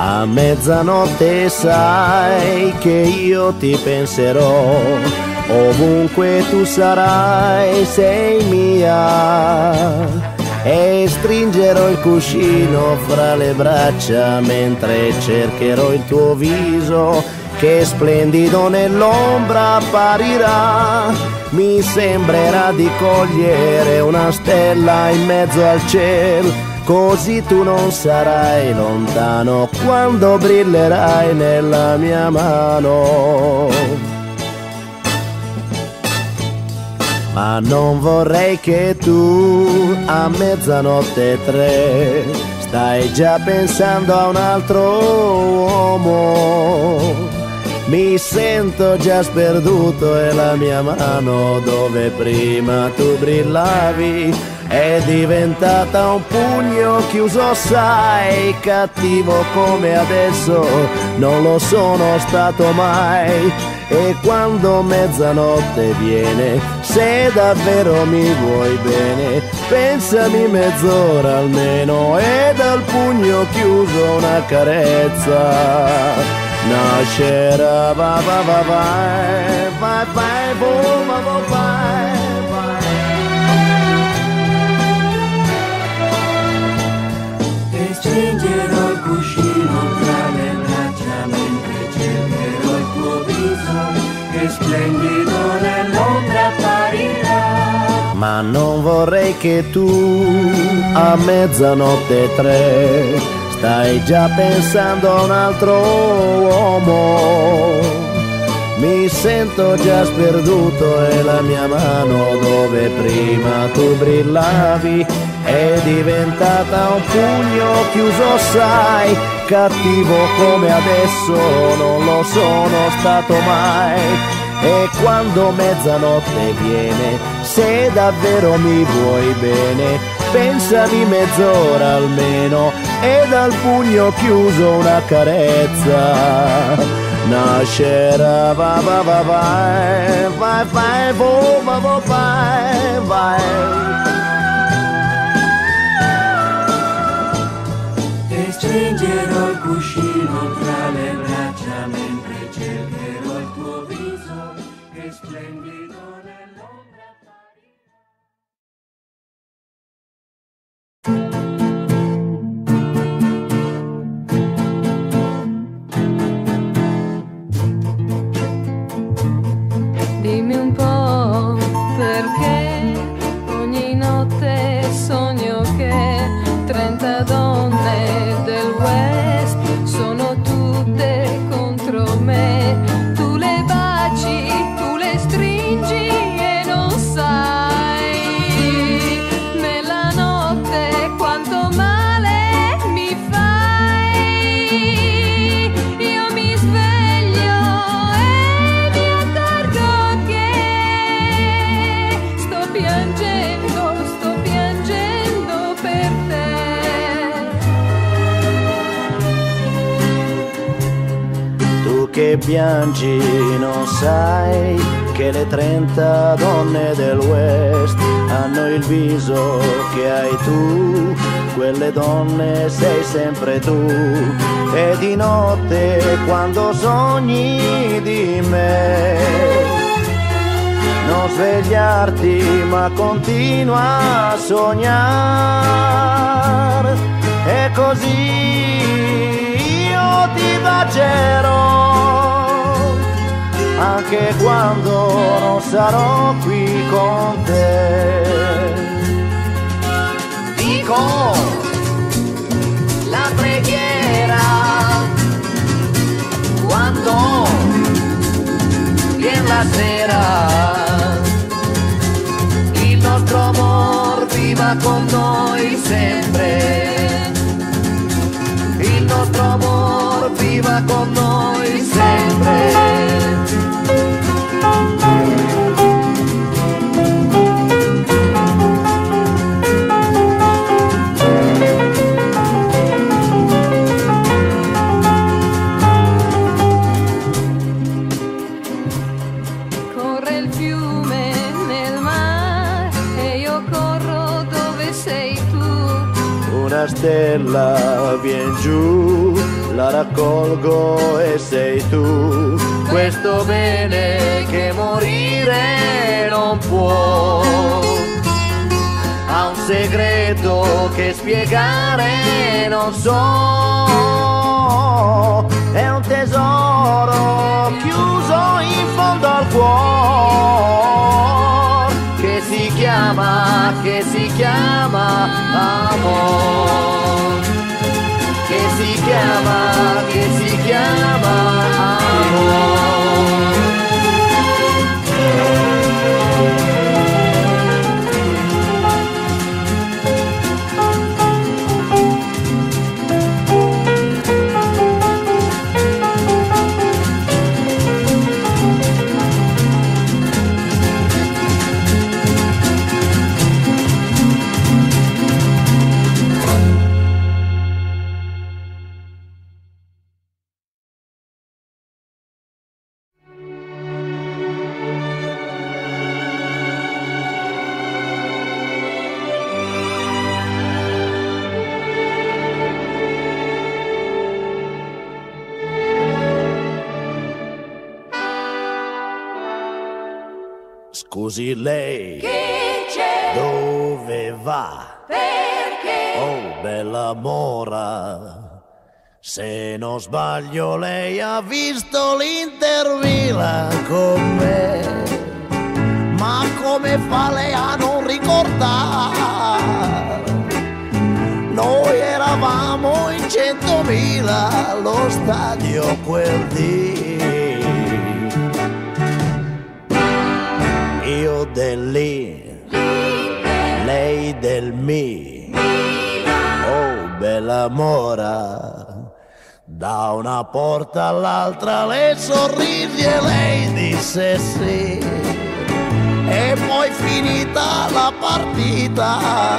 A mezzanotte sai che io ti penserò, ovunque tu sarai sei mia. E stringerò il cuscino fra le braccia mentre cercherò il tuo viso che splendido nell'ombra apparirà. Mi sembrerà di cogliere una stella in mezzo al cielo, così tu non sarai lontano quando brillerai nella mia mano. Ma non vorrei che tu a mezzanotte 3 stai già pensando a un altro uomo. Mi sento già sperduto e la mia mano dove prima tu brillavi è diventata un pugno chiuso, sai, cattivo come adesso non lo sono stato mai. E quando mezzanotte viene, se davvero mi vuoi bene, pensami mezz'ora almeno e dal pugno chiuso una carezza nascerà. Va va va vai, vai vai, boh, va va vai, vai. E stringerò il cuscino tra le braccia mentre cercherò il tuo viso che splendido nell'ombra apparirà. Ma non vorrei che tu a mezzanotte 3 stai già pensando a un altro uomo. Mi sento già sperduto e la mia mano dove prima tu brillavi è diventata un pugno chiuso, sai, cattivo come adesso non lo sono stato mai. E quando mezzanotte viene, se davvero mi vuoi bene, pensami mezz'ora almeno e dal pugno chiuso una carezza nascerà. Va va va vai, vai vai, vo va va vai, vai. E stringerò il cuscino tra le braccia mentre cercherò il tuo viso che splendido nell'ombra apparirà. Dimmi un po' perché ogni notte sogno che 30 donne del West sono tutte contro me. Tu le baci, tu le stringi e non sai nella notte quanto male mi fai. Io mi sveglio e mi accorgo che sto piangendo per te. Tu che piangi non sai che le 30 donne del West hanno il viso che hai tu. Quelle donne sei sempre tu. E di notte quando sogni di me non svegliarti ma continua a sognare. E così io ti bacerò anche quando non sarò qui con te. Dico la preghiera quando viene la sera. Il nostro amor viva con noi sempre. Il nostro amor viva con noi sempre. Corre il fiume nel mare e io corro dove sei tu. Una stella vien giù, la raccolgo e sei tu. Questo bene che morire non può, ha un segreto che spiegare non so, è un tesoro chiuso in fondo al cuore, che si chiama amor, che si chiama amor. Scusi lei, Che c'è? dove va? Perché? Oh bella mora, se non sbaglio lei ha visto l'Inter Milan con me, ma come fa lei a non ricordare? Noi eravamo in 100.000 allo stadio quel dì. Io dell'I, lei del Mi, oh bella mora, da una porta all'altra le sorrisi e lei disse sì, e poi finita la partita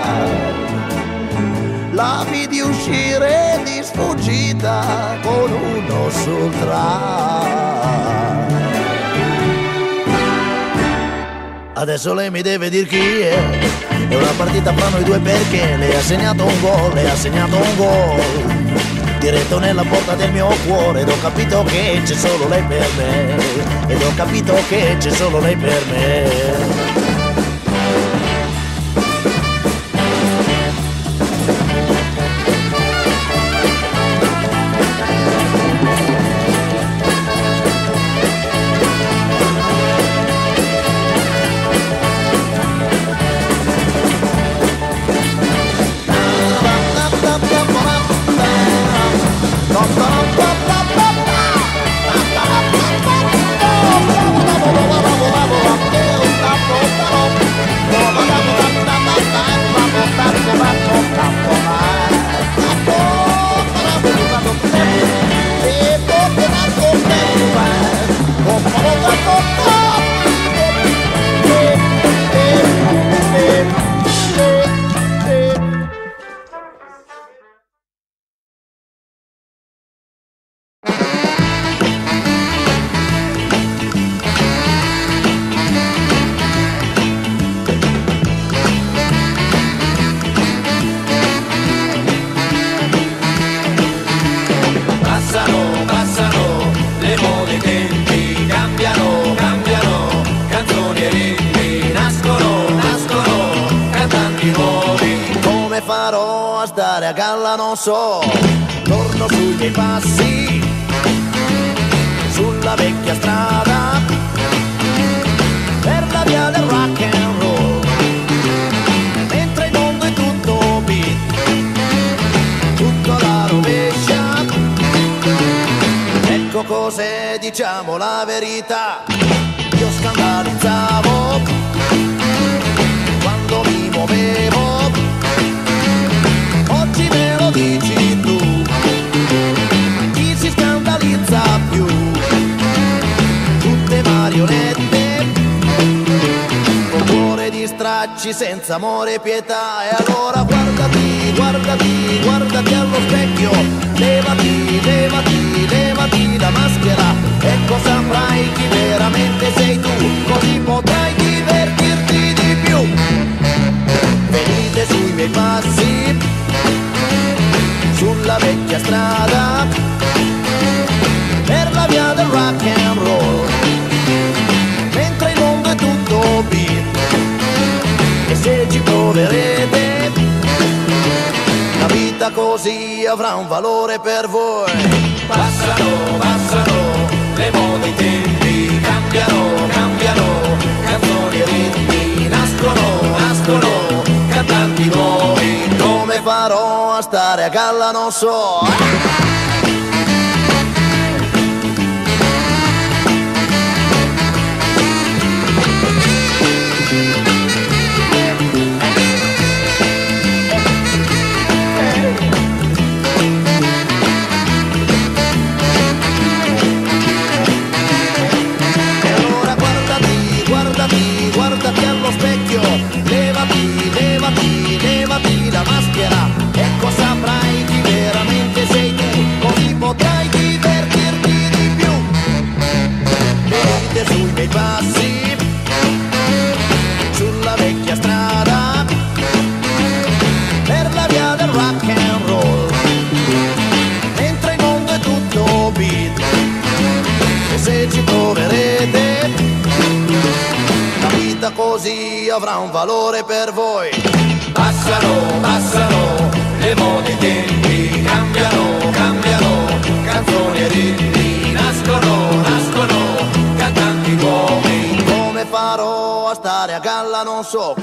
la vidi uscire di sfuggita con uno sul tram. Adesso lei mi deve dir chi è una partita fra noi due perché lei ha segnato un gol, diretto nella porta del mio cuore, ed ho capito che c'è solo lei per me, ed ho capito che c'è solo lei per me. A galla non so, torno sui miei passi, sulla vecchia strada, per la via del rock and roll, mentre il mondo è tutto beat, tutto alla rovescia. Ecco cos'è, diciamo la verità, io scandalizzavo quando mi muovevo. Oggi me lo dici tu, chi si scandalizza più? Tutte marionette, con cuore di stracci senza amore e pietà. E allora guardati, guardati, guardati allo specchio, levati, levati, levati la maschera, e cosa saprai chi veramente sei tu, così potrai divertirti di più. Venite sui miei passi, sulla vecchia strada per la via del rock and roll, mentre il mondo è tutto beat. E se ci proverete, la vita così avrà un valore per voi. Passano, passano, le mode, i tempi cambiano, cambiano, canzoni e ritmi nascono, nascono, cantanti nuovi. Come farò a stare a galla non so. Guardati allo specchio, levati, levati, levati la maschera, ecco saprai chi veramente sei tu, così potrai divertirti di più. Venite sui miei passi, sulla vecchia strada, per la via del rock and roll, mentre il mondo è tutto beat. E se ci proverete, così avrà un valore per voi. Passano, passano, le mode, i tempi cambiano, cambiano, canzoni e ritmi nascono, nascono, cantanti nuovi. Come farò a stare a galla non so.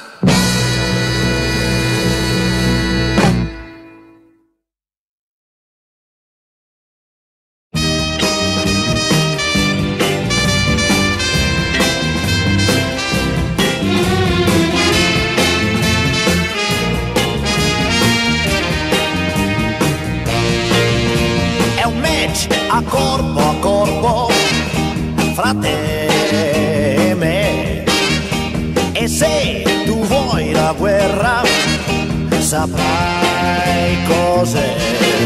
A corpo fra te e me, e se tu vuoi la guerra saprai cos'è.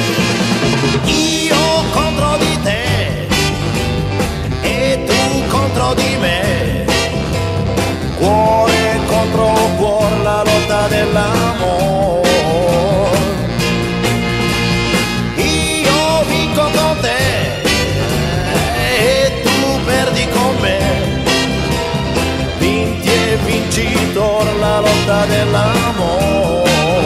Io contro di te e tu contro di me, cuore contro cuore, la lotta dell'amore. Io vinco con te, vincitor, la lotta dell'amore.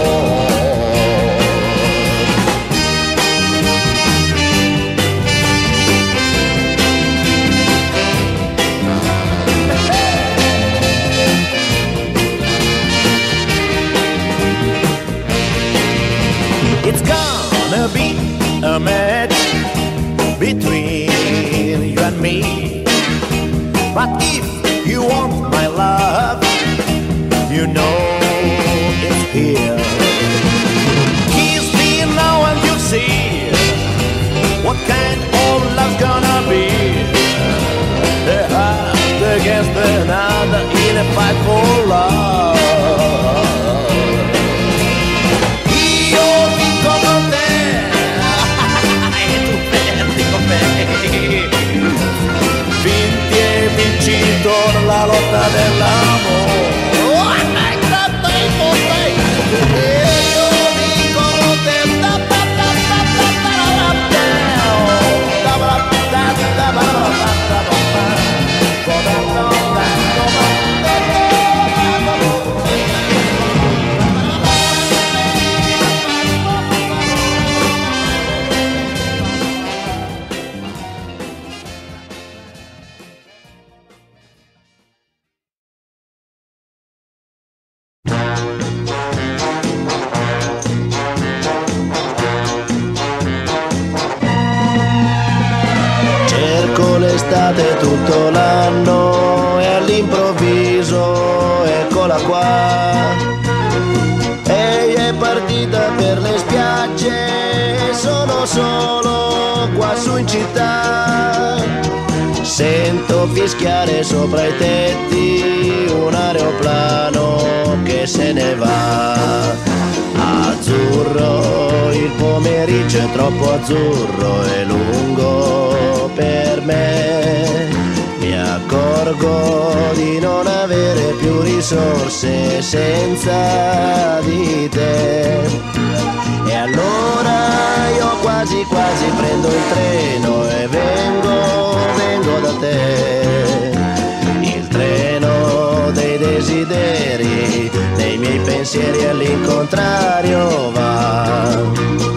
It's gonna be a match between you and me, but if you want my love, you know it's here. Kiss me now and you'll see what kind of love's gonna be. The heart against another in a fight for love. Io vinco con te e tu perdi con me. Vinti e vincitor, la lotta dell'amore. L'estate tutto l'anno e all'improvviso eccola qua. Ehi, è partita per le spiagge, sono solo qua su in città. Sento fischiare sopra i tetti un aeroplano che se ne va. Azzurro, il pomeriggio è troppo azzurro e lungo per me. Mi accorgo di non avere più senza di te. E allora prendo il treno e vengo da te. Il treno dei desideri, dei miei pensieri all'incontrario va.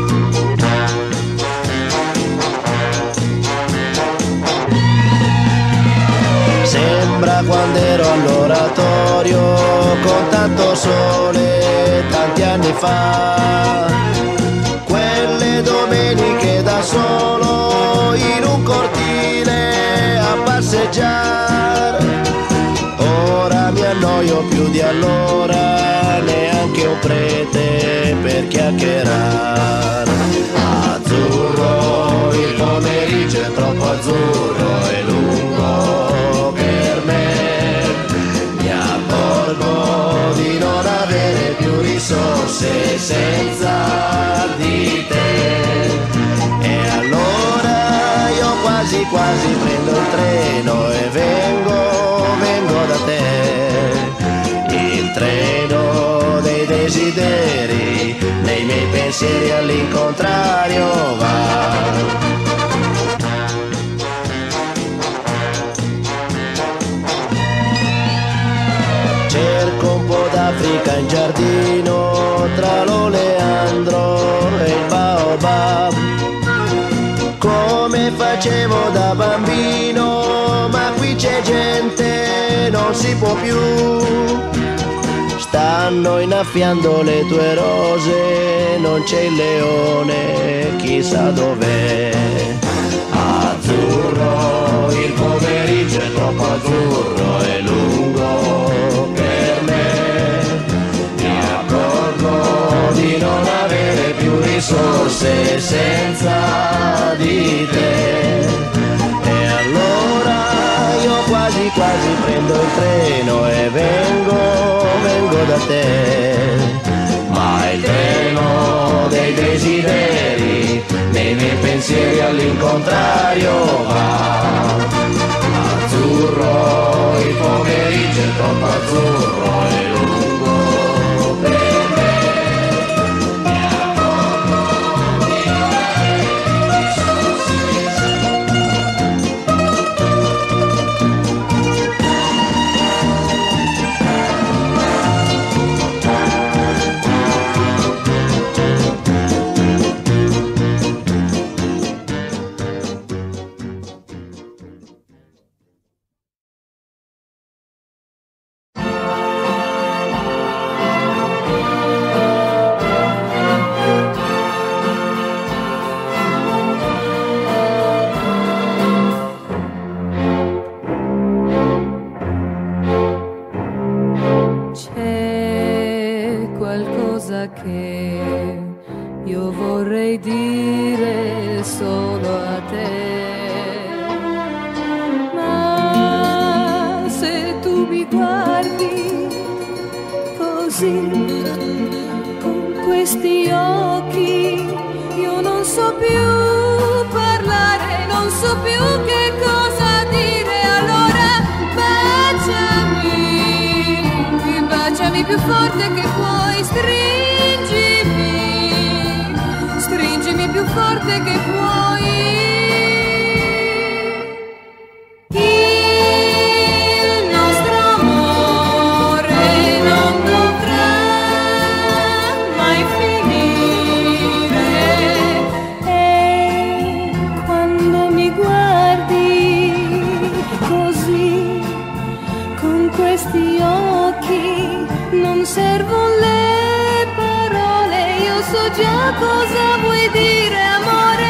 Sembra quando ero all'oratorio con tanto sole tanti anni fa, quelle domeniche da solo in un cortile a passeggiare. Ora mi annoio più di allora, neanche un prete per chiacchierare. Azzurro, il pomeriggio è troppo azzurro e lungo per me. Mi accorgo di non avere più risorse senza di te. E allora io quasi quasi prendo il treno e vengo da te. Il treno dei desideri, nei miei pensieri all'incontrario va. Cerco un po' d'Africa in giardino, tra l'oleandro e il baobab, come facevo da bambino, ma qui c'è gente, non si può più. Stanno innaffiando le tue rose, non c'è il leone, chissà dov'è. Azzurro, il pomeriggio è troppo azzurro e lungo per me. Mi accorgo di non avere più risorse senza di te. E allora io quasi quasi prendo il treno e vengo da te. Ma il treno dei desideri, nei miei pensieri all'incontrario va. Azzurro, il pomeriggio è troppo azzurro e lungo per me. Mi accorgo di non avere risorse che io vorrei dire solo a te, ma se tu mi guardi così con questi occhi, io non so più parlare, non so più che cosa dire. Allora baciami, baciami più forte che puoi, stringimi più forte che puoi. Il nostro amore non potrà mai finire, e quando mi guardi così con questi occhi non servono le parole, io so già cosa vuoi dire, amore.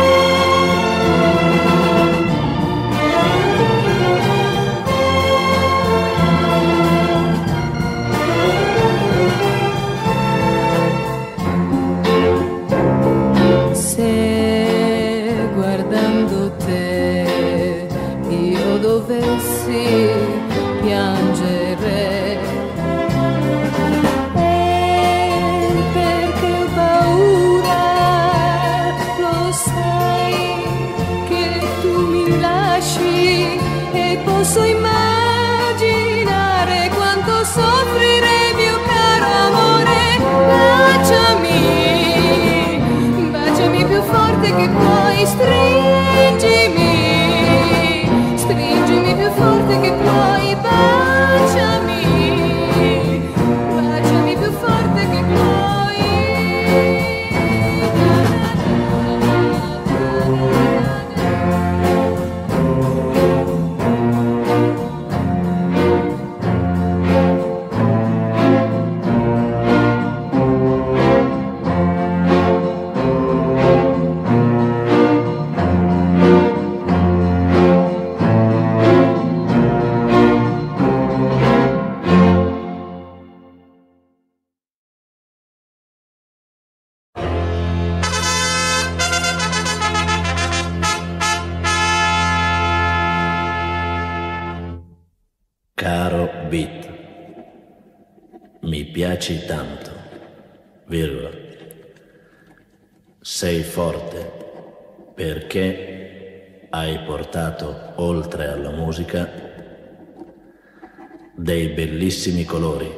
Se guardando te io dovessi piangere, perché ho paura, lo sai che tu mi lasci, e posso immaginare quanto soffrirei, mio caro amore. Baciami, baciami più forte che puoi. puoi, stringimi, stringimi più forte che puoi, baciami, baciami più forte che puoi. Caro Beat, mi piaci tanto, virgola. Sei forte perché hai portato oltre alla musica dei bellissimi colori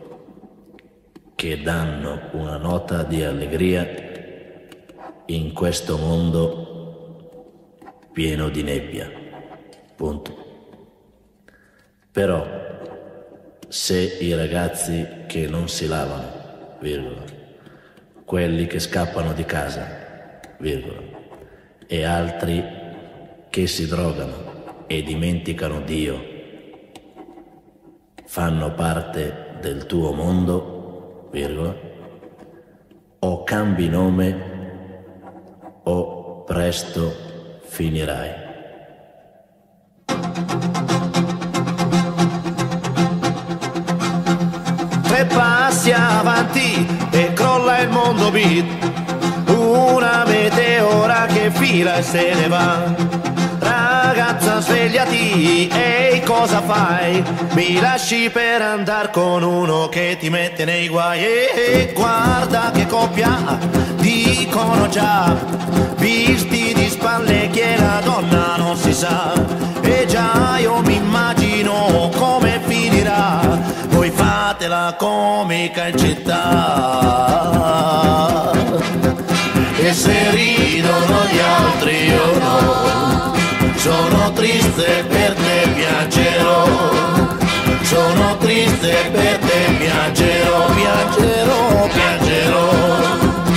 che danno una nota di allegria in questo mondo pieno di nebbia. Punto. Però, se i ragazzi che non si lavano, virgola, quelli che scappano di casa, virgola, e altri che si drogano e dimenticano Dio, fanno parte del tuo mondo, virgola, o cambi nome o presto finirai. Tre passi avanti e crolla il mondo beat, una meteora che fila e se ne va. Ragazza svegliati, ehi cosa fai? Mi lasci per andar con uno che ti mette nei guai. E guarda che coppia, dicono già, visti di spalle che la donna non si sa. E già io mi immagino come finirà. Voi fate la comica in città e se ridono gli altri io no. Sono triste per te, piangerò. Sono triste per te, piangerò, piangerò, piangerò.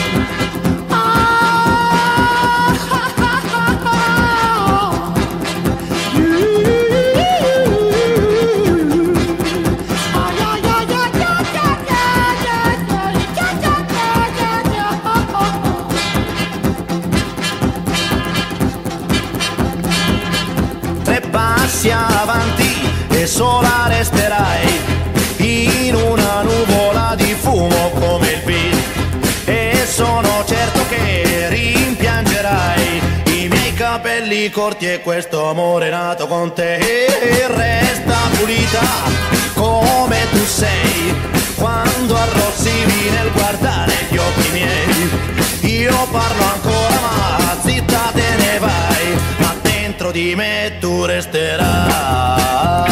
Avanti e sola resterai in una nuvola di fumo come il beat, e sono certo che rimpiangerai i miei capelli corti e questo amore nato con te. E resta pulita come tu sei quando arrossivi nel guardare gli occhi miei. Io parlo ancora ma zitta te ne vai, ma dentro di me tu resterai.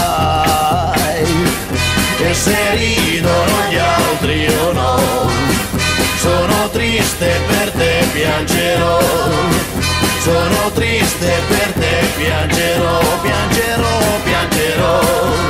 E se ridono gli altri io no. Sono triste per te, piangerò. Sono triste per te, piangerò, piangerò, piangerò.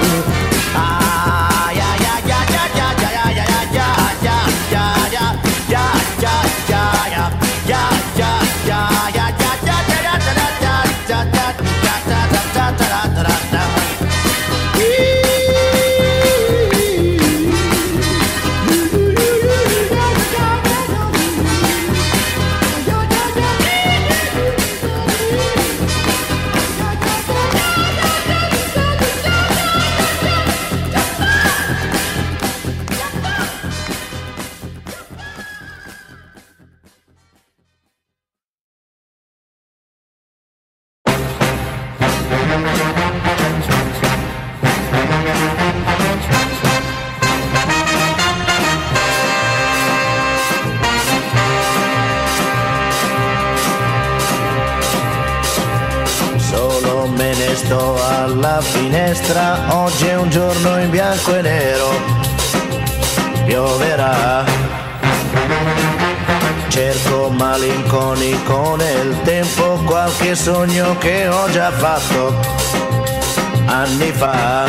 Sto alla finestra, oggi è un giorno in bianco e nero, pioverà. cerco malinconico nel tempo qualche sogno che ho già fatto anni fa.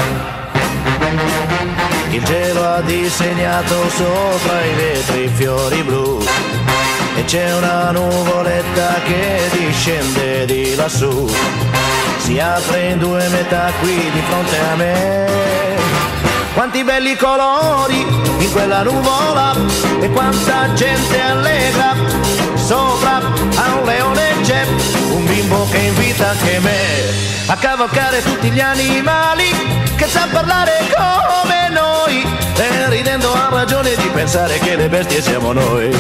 Il cielo ha disegnato sopra i vetri fiori blu e c'è una nuvoletta che discende di lassù, si apre in due metà qui di fronte a me. Quanti belli colori in quella nuvola e quanta gente allegra, sopra a un leone c'è un bimbo che invita anche me a cavalcare tutti gli animali che sa parlare come noi, e ridendo ha ragione di pensare che le bestie siamo noi.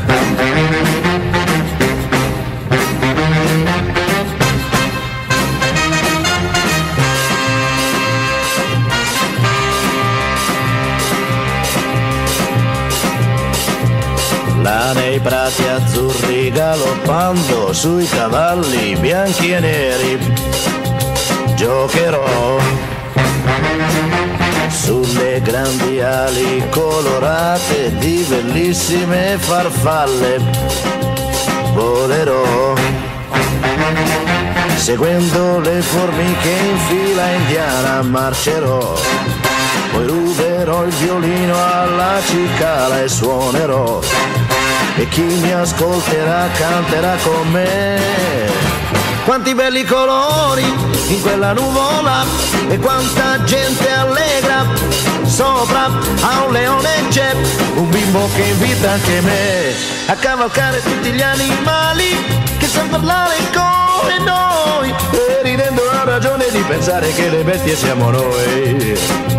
Là nei prati azzurri galoppando sui cavalli bianchi e neri giocherò, sulle grandi ali colorate di bellissime farfalle volerò, seguendo le formiche in fila indiana marcerò, poi ruberò il violino alla cicala e suonerò, e chi mi ascolterà canterà con me. Quanti belli colori in quella nuvola e quanta gente allegra, sopra a un leone c'è un bimbo che invita anche me a cavalcare tutti gli animali che sa parlare come noi, e ridendo ha ragione di pensare che le bestie siamo noi.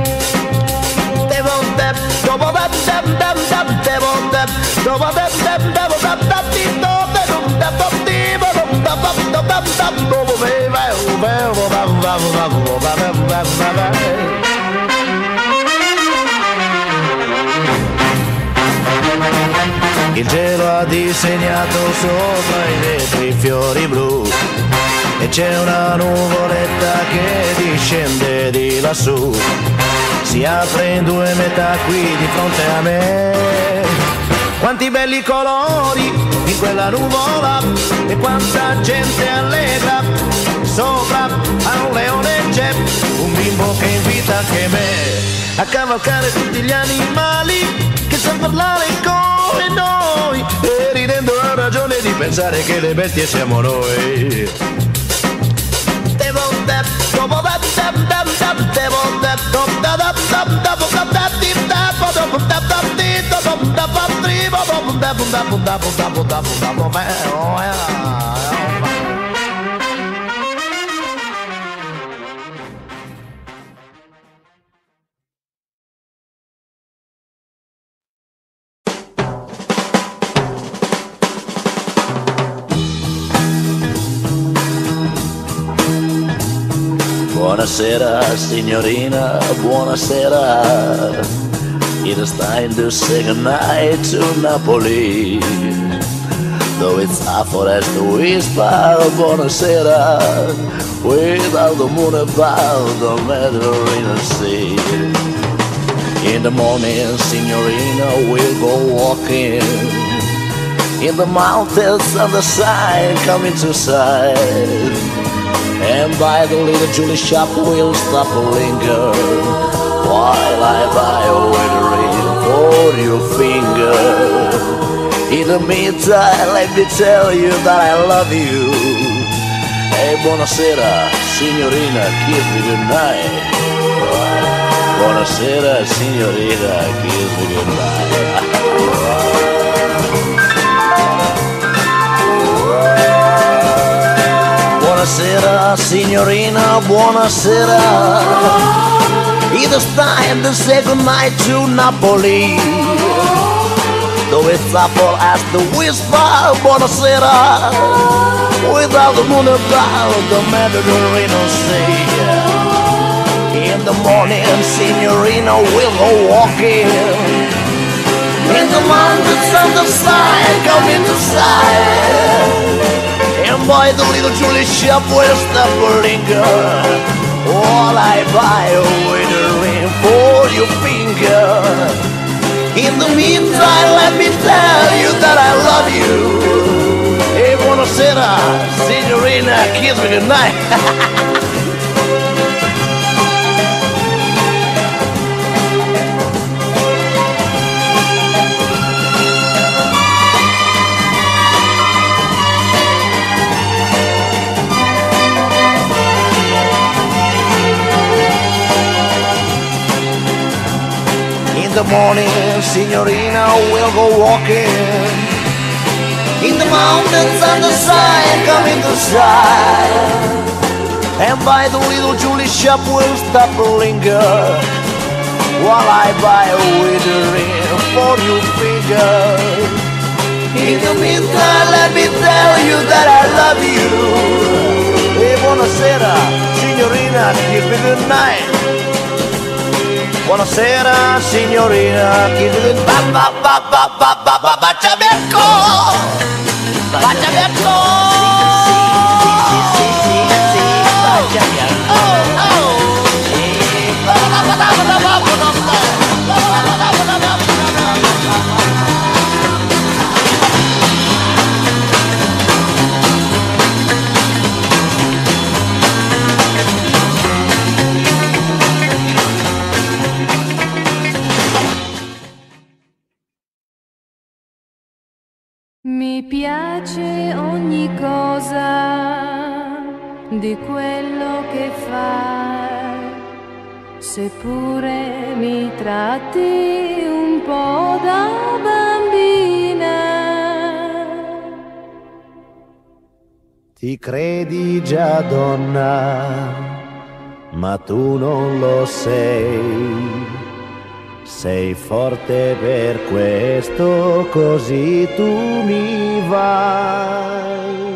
Il cielo ha disegnato sopra i vetri fiori blu e c'è una nuvoletta che discende di lassù, si apre in due metà qui di fronte a me. Quanti belli colori in quella nuvola e quanta gente allegra, sopra a un leone c'è un bimbo che invita anche me a cavalcare tutti gli animali che sa parlare come noi, e ridendo ha ragione di pensare che le bestie siamo noi. Buonasera signorina, buonasera. It is time to say goodnight to Napoli, though it's awful as to whisper buonasera without the moon above the Mediterranean Sea. In the morning, signorina, we'll go walking in the mountains of the side, coming to sight, and by the little Julie shop we'll stop and linger while I buy a wedding ring for your finger. In the meantime, let me tell you that I love you. Hey, buonasera, signorina, kiss me goodnight. Buonasera, signorina, kiss me goodnight. Buonasera signorina, buonasera. It is time to say goodnight to Napoli, though it's awful as to whisper buonasera without the moon above the Mediterranean Sea. In the morning, signorina, we'll go walking in the mountains on the side, coming to sight, and by the little Julie shop we'll stop and linger while I buy a wedding ring for your finger. In the meantime, let me tell you that I love you. Hey, buonasera, signorina, kiss me goodnight. In the morning, signorina, we'll go walking in the mountains and the sun coming to shine. And by the little Julie shop we'll stop and linger while I buy a wedding ring for your finger. In the meantime, let me tell you that I love you. Hey, buonasera, signorina, kiss me goodnight. Buonasera signorina, baciami ancora, baciami Mi piace ogni cosa di quello che fai, seppure mi tratti un po' da bambina. Ti credi già donna, ma tu non lo sei. Sei forte per questo, così tu mi vai.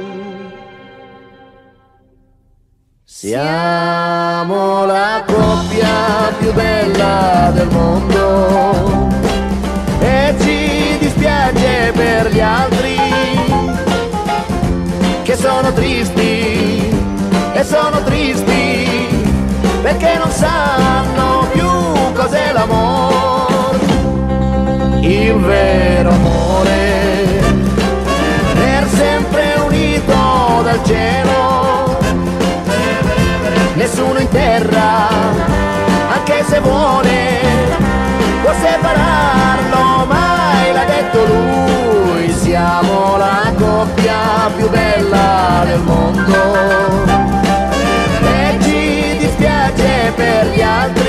Siamo la coppia più bella del mondo e ci dispiace per gli altri che sono tristi e sono tristi perché non sanno più cos'è l'amore. Il vero amore, per sempre unito dal cielo, nessuno in terra, anche se vuole, può separarlo, mai l'ha detto lui. Siamo la coppia più bella del mondo e ci dispiace per gli altri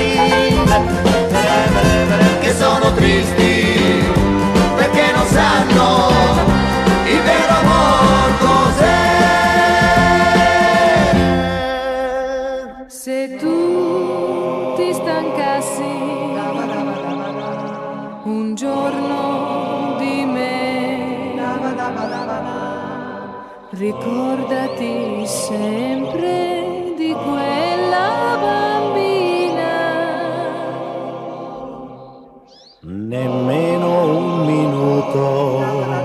che sono tristi perché non sanno il vero amor cos'è. Se tu ti stancassi un giorno di me, ricordati sempre di quella bambina. Nemmeno un minuto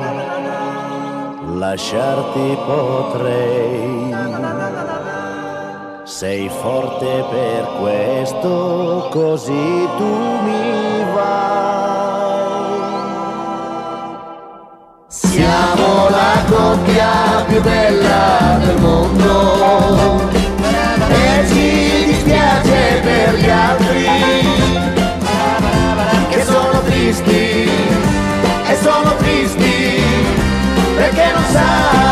lasciarti potrei. Sei forte per questo, così tu mi vai. Siamo la coppia più bella del mondo e ci dispiace per gli altri che sono tristi e sono tristi perché non sanno